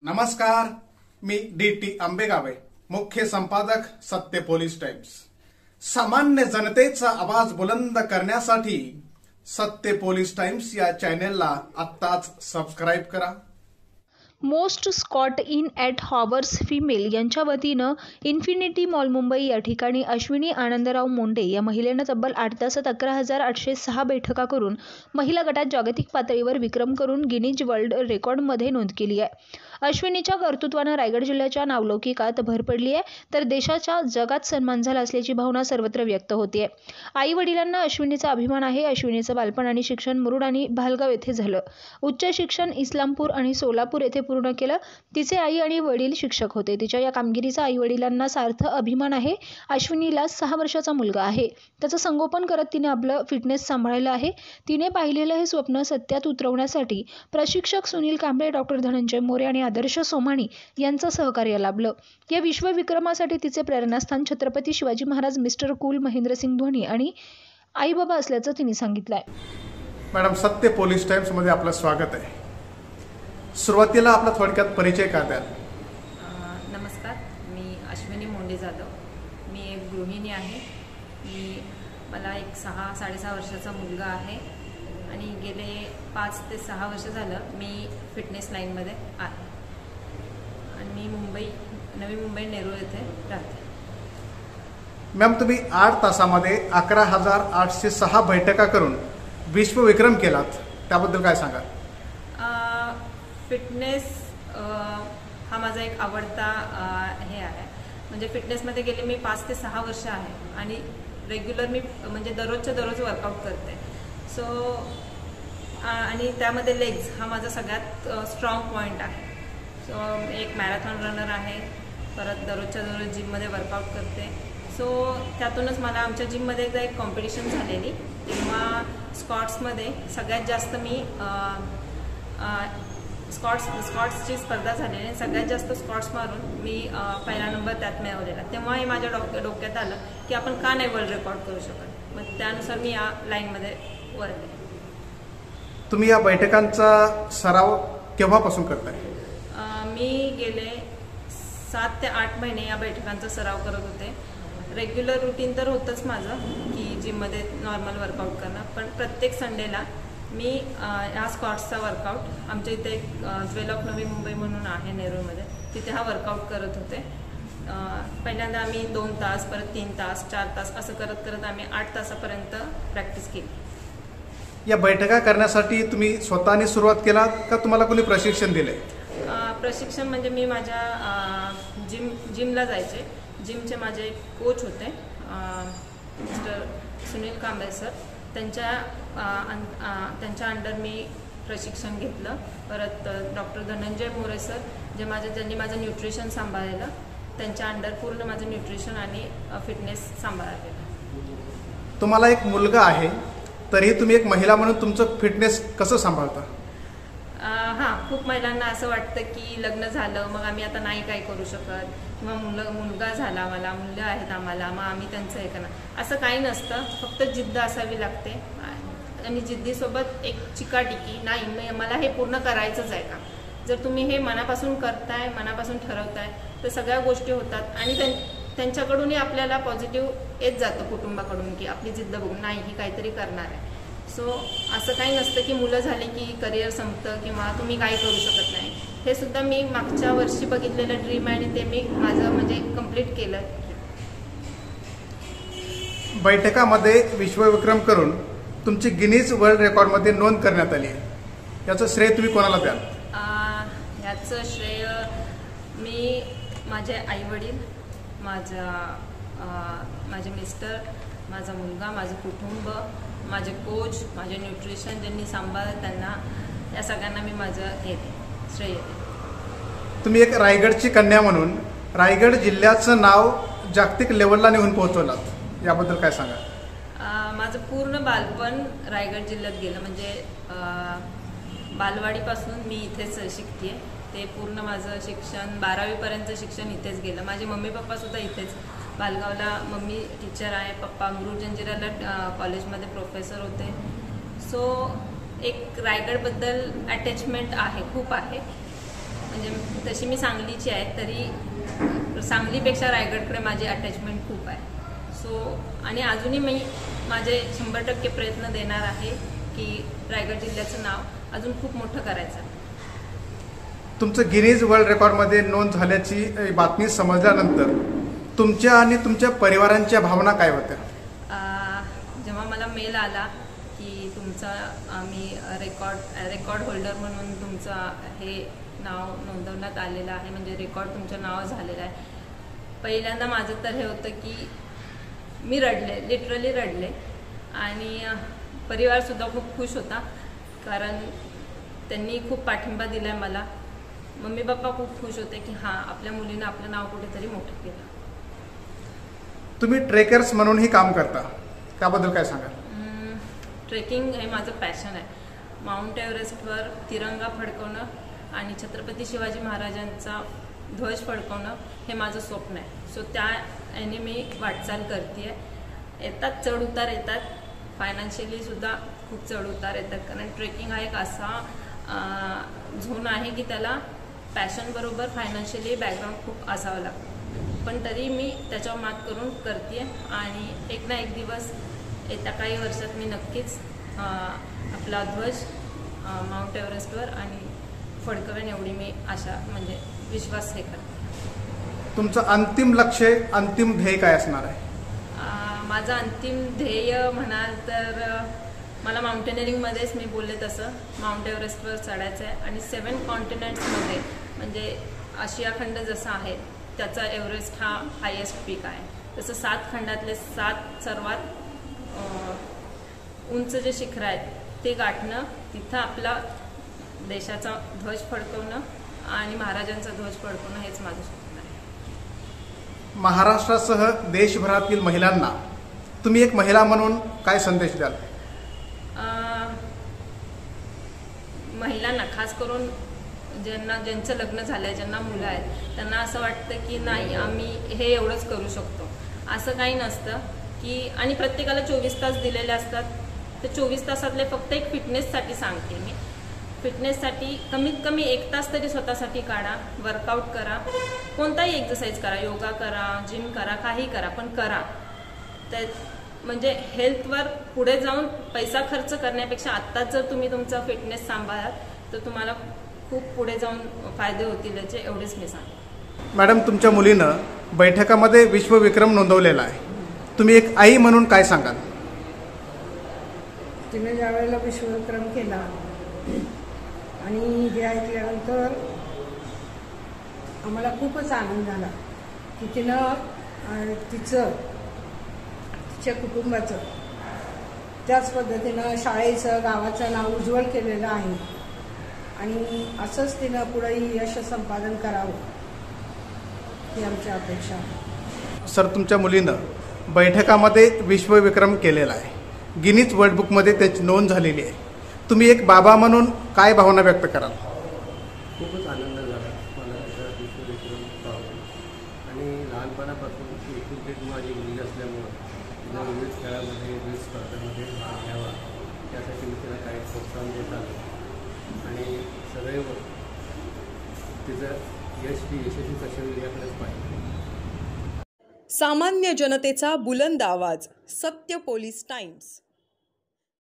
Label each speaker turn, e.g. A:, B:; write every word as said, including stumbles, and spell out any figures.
A: नमस्कार, मी D T आंबेगावे, मुख्य संपादक सत्य पोलीस टाइम्स। सामान्य जनतेचा आवाज बुलंद करण्यासाठी सत्य पोलीस टाइम्स या चॅनेलला आत्ताच सबस्क्राइब करा।
B: मोस्ट स्कॉट इन ॲट हॉवर्स फिमेल यांच्या वतीनं इन्फिनिटी मॉल मुंबई या ठिकाणी अश्विनी आनंदराव मोंडे या महिलेनं तब्बल आठ तासात अकरा हजार आठशे सहा बैठका करून महिला गटात जागतिक पातळीवर विक्रम करून गिनीज वर्ल्ड रेकॉर्डमध्ये नोंद केली आहे। अश्विनीच्या कर्तृत्वानं रायगड जिल्ह्याच्या नावलौकिकात भर पडली आहे, तर देशाच्या जगात सन्मान झाला असल्याची भावना सर्वत्र व्यक्त होते। आई वडिलांना अश्विनीचा अभिमान आहे। अश्विनीचं बालपण आणि शिक्षण मुरुड आणि भालगाव येथे झालं। उच्च शिक्षण इस्लामपूर आणि सोलापूर येथे पूर्ण केलं। तिचे आई आणि वडील शिक्षक होते। तिच्या या कामगिरीचा आई वडिलांना सार्थ अभिमान आहे। अश्विनीला सहा वर्षाचा मुलगा आहे। त्याचं संगोपन करत तिने आपलं फिटनेस सांभाळलं आहे। तिने पाहिलेलं हे स्वप्न सत्यात उतरवण्यासाठी प्रशिक्षक सुनील कांबळे, डॉक्टर धनंजय मोरे आणि आदर्श सोमाणी यांचं सहकार्य लाभलं। या विश्वविक्रमासाठी तिचे प्रेरणास्थान छत्रपती शिवाजी महाराज, मिस्टर कूल, महेंद्रसिंग धोनी आणि आई बाबा असल्याचं तिने सांगितलंय।
A: मॅडम, सत्य पोलीस टाइम्स मध्ये आपलं स्वागत आहे। सुरुवातीला आपला थोडक्यात परिचय का द्याल?
C: नमस्कार, मी अश्विनी मोंडे जाधव। मी एक गृहिणी आहे। मी मला एक सहा साडेसहा वर्षाचा मुलगा आहे आणि गेले पाच ते सहा वर्ष झालं मी फिटनेस लाईनमध्ये आहे आणि मी मुंबई नवी मुंबई नेरूळ येथे राहते।
A: मॅम, तुम्ही आठ तासामध्ये अकरा हजार आठशे सहा बैठका करून विश्वविक्रम केलात, त्याबद्दल काय सांगाल?
C: फिटनेस हा माझा एक आवडता हे आहे। म्हणजे फिटनेसमध्ये गेले मी पाच ते सहा वर्ष आहे आणि रेग्युलर मी म्हणजे दररोजच्या दररोज वर्कआउट करते। सो आणि त्यामध्ये लेग्स हा माझा सगळ्यात स्ट्रॉंग पॉईंट आहे। सो एक मॅरेथॉन रनर आहे, परत दररोजच्या दररोज जिममध्ये वर्कआउट करते। सो त्यातूनच मला आमच्या जिममध्ये एकदा एक कॉम्पिटिशन झालेली, तेव्हा स्कॉट्समध्ये सगळ्यात जास्त मी स्कॉट्स स्कॉट्सची स्पर्धा झालेली आणि सगळ्यात जास्त स्कॉट्स मारून मी पहिला नंबर त्यात मिळवलेला। तेव्हाही माझ्या डोक्या डोक्यात आलं की आपण का नाही वर्ल्ड रेकॉर्ड करू शकत। मग त्यानुसार मी या लाईनमध्ये वळले।
A: तुम्ही या बैठकांचा सराव केव्हापासून करताय?
C: मी गेले सात ते आठ महिने या बैठकांचा सराव करत होते। रेग्युलर रुटीन तर होतंच माझं की जिममध्ये नॉर्मल वर्कआउट करणं, पण प्रत्येक संडेला मी ह्या स्कॉट्सचा वर्कआउट आमच्या इथे एक ज्वेलॉक नवी मुंबई म्हणून आहे नेरूळमध्ये, तिथे हा वर्कआउट करत होते। पहिल्यांदा आम्ही दोन तास, परत तीन तास, चार तास असं करत करत आम्ही आठ तासापर्यंत प्रॅक्टिस केली।
A: या बैठका करण्यासाठी तुम्ही स्वतःने सुरुवात केला का तुम्हाला कोणी प्रशिक्षण दिले?
C: प्रशिक्षण म्हणजे मी माझ्या जिम जिमला जायचे। जिमचे माझे एक कोच होते, मिस्टर सुनील कांबळे सर, त्यांच्या त्यांच्या अंडर मी प्रशिक्षण घेतलं। परत डॉक्टर धनंजय मोरे सर, जे माझे ज्यांनी माझं न्यूट्रिशन सांभाळलेलं, त्यांच्या अंडर पूर्ण माझं न्यूट्रिशन आणि फिटनेस सांभाळलेलं।
A: तुम्हाला एक मुलगा आहे, तरीही तुम्ही एक महिला म्हणून तुमचं फिटनेस कसं सांभाळता?
C: हां, खूप महिलांना असं वाटतं की लग्न झालं मग आम्ही आता नाही काय करू शकत, किंवा मुलं मुलगा झाला, मला मुलं आहेत आम्हाला, मग आम्ही त्यांचं हे करणार, असं काही नसतं। फक्त जिद्द असावी लागते आणि जिद्दीसोबत एक चिकाटी, नाही मला हे पूर्ण करायचंच आहे का। जर तुम्ही हे मनापासून करताय, मनापासून ठरवताय, तर सगळ्या गोष्टी होतात आणि त्यां त्यांच्याकडूनही आपल्याला पॉझिटिव्ह येत जातं, कुटुंबाकडून, की आपली जिद्द बघून नाही ही काहीतरी करणार आहे। सो असं काही नसतं की मुलं झाली की करिअर संपतं किंवा तुम्ही काही करू शकत नाही। हे सुद्धा मी मागच्या वर्षी बघितलेलं ड्रीम आहे आणि ते मी माझं म्हणजे कंप्लीट केलं।
A: बैठकामध्ये विश्वविक्रम करून तुमची गिनीज वर्ल्ड रेकॉर्डमध्ये नोंद करण्यात आली आहे, याचं श्रेय तुम्ही कोणाला द्याल?
C: याचं श्रेय मी माझे आईवडील, माझा माझे मिस्टर, माझा मुलगा, माझं कुटुंब, माझे कोच, माझे न्यूट्रिशन ज्यांनी सांभाळलं त्यांना, या सगळ्यांना मी माझं हे श्रेय देते।
A: तुम्ही एक रायगडची कन्या म्हणून रायगड जिल्ह्याचं नाव जागतिक लेवलला नेऊन पोहोचवलात, याबद्दल काय सांगा?
C: माझं पूर्ण बालपण रायगड जिल्ह्यात गेलं। म्हणजे बालवाडीपासून मी इथेच शिकते, ते पूर्ण माझं शिक्षण बारावीपर्यंतचं शिक्षण इथेच गेलं। माझे मम्मी पप्पा सुद्धा इथेच, बालगावला मम्मी टीचर आहे, पप्पा गुरु जंजिराला कॉलेजमध्ये प्रोफेसर होते। सो एक रायगडबद्दल अटॅचमेंट आहे, खूप आहे। म्हणजे तशी मी सांगलीची आहे, तरी सांगलीपेक्षा रायगडकडे माझी अटॅचमेंट खूप आहे. सो आणि अजूनही मी माझे शंभर टक्के प्रयत्न देणार आहे की रायगड जिल्ह्याचं नाव अजून खूप मोठं करायचं.
A: तुमचं गिनीज वर्ल्ड रेकॉर्डमध्ये नोंद झाल्याची बातमी समजल्यानंतर तुमच्या आणि तुमच्या परिवारांच्या भावना काय होत्या?
C: जेव्हा मला मेल आला की तुमचा आम्ही रेकॉर्ड रेकॉर्ड होल्डर म्हणून तुमचं हे नाव नोंदवण्यात आलेलं आहे, म्हणजे रेकॉर्ड तुमचं नाव झालेलं आहे, पहिल्यांदा माझं तर हे होतं की मी रडले, लिटरली रडले. आणि परिवारसुद्धा खूप खुश होता, कारण त्यांनी खूप पाठिंबा दिला आहे मला. मम्मी पप्पा खूप खुश होते की हां, आपल्या मुलीनं आपलं नाव कुठेतरी मोठं केलं.
A: तुम्ही ट्रेकर्स म्हणूनही काम करता, त्याबद्दल काय सांगाल?
C: ट्रेकिंग हे माझं पॅशन आहे. माउंट एव्हरेस्टवर तिरंगा फडकवणं आणि छत्रपती शिवाजी महाराजांचा ध्वज फडकवणं हे माझं स्वप्न आहे. सो त्या याने मी वाटचाल करते आहे. येतात चढ उतार येतात, फायनान्शियली सुद्धा खूप चढ उतार येतात, कारण ट्रेकिंग हा एक असा झोन आहे की त्याला पॅशनबरोबर फायनान्शियली बॅकग्राऊंड खूप असावं लागतं. पण तरी मी त्याच्यावर मात करून करते आहे आणि एक ना एक दिवस येत्या काही वर्षात मी नक्कीच आपला ध्वज माउंट एव्हरेस्टवर आणि फडकवेन एवढी मी आशा म्हणजे विश्वास हे करते.
A: तुमचं अंतिम लक्ष, अंतिम ध्येय काय असणार आहे?
C: माझं अंतिम ध्येय म्हणाल तर मला माउंटेनिअरिंगमध्येच मी बोलले तसं माउंट एव्हरेस्टवर चढायचं आहे आणि सेवन कॉन्टिनेंट्समध्ये म्हणजे आशिया खंड जसा आहे त्याचा एव्हरेस्ट हा हायेस्ट पीक आहे, तसं सात खंडातले सात सर्वात उंच जे शिखरं आहेत ते गाठणं, तिथं आपला देशाचा ध्वज फडकवणं आणि महाराजांचा ध्वज फडकवणं हेच माझं स्वप्न आहे.
A: महाराष्ट्रासह देशभरातील महिलांना तुम्ही एक महिला म्हणून काय संदेश द्याल?
C: महिलांना खास करून ज्यांना ज्यांचं लग्न झालं आहे, ज्यांना मुलं आहेत, त्यांना असं वाटतं की नाही आम्ही हे एवढंच करू शकतो. असं काही नसतं की आणि प्रत्येकाला चोवीस तास दिलेले असतात, तर चोवीस तासातले फक्त एक फिटनेससाठी सांगते मी. फिटनेससाठी कमीत कमी एक तास तरी स्वतःसाठी काढा, वर्कआउट करा, कोणताही एक्सरसाइज करा, योगा करा, जिम करा, काही करा, पण करा. तर म्हणजे हेल्थवर पुढे जाऊन पैसा खर्च करण्यापेक्षा आत्ताच जर तुम्ही तुमचा फिटनेस सांभाळाल तर तुम्हाला खूप पुढे जाऊन फायदे होतील, याचे एवढेच मी सांगते.
A: मॅडम, तुमच्या मुलीनं बैठकामध्ये विश्वविक्रम नोंदवलेला आहे, तुम्ही एक आई म्हणून काय सांगाल?
D: तिने ज्या वेळेला विश्वविक्रम केला आणि हे ऐकल्यानंतर आम्हाला खूपच आनंद झाला की तिनं तिचं तिच्या कुटुंबाचं त्याच पद्धतीनं शाळेचं गावाचं नाव उज्ज्वल केलेलं आहे आणि असंच तिनं पुढेही यश संपादन करावं ही आमची अपेक्षा आहे.
A: सर, तुमच्या मुलीनं बैठकामध्ये विश्वविक्रम केलेला आहे, गिनीज वर्ल्ड बुकमध्ये त्याची नोंद झालेली आहे, तुम्ही एक बाबा म्हणून काय भावना व्यक्त कराल?
E: खूपच आनंद झाला मला त्याचा विश्वविक्रम पाहून आणि लहानपणापासून एकुलती माझी मुलगी असल्यामुळं तिला विविध खेळामध्ये विविध स्पर्धांमध्ये भाग घ्यावा त्यासाठी मी तिला काही प्रोत्साहन देत आलो आणि सदैव तिचं यश ही यशस्वी कशी होईल याकडेच पाहिजे.
F: सामान्य जनतेचा बुलंद आवाज, सत्य पोलीस टाइम्स.